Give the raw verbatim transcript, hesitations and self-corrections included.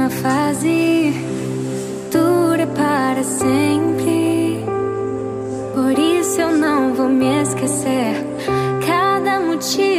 uma fase, dura para sempre. Por isso eu não vou me esquecer. Cada motivo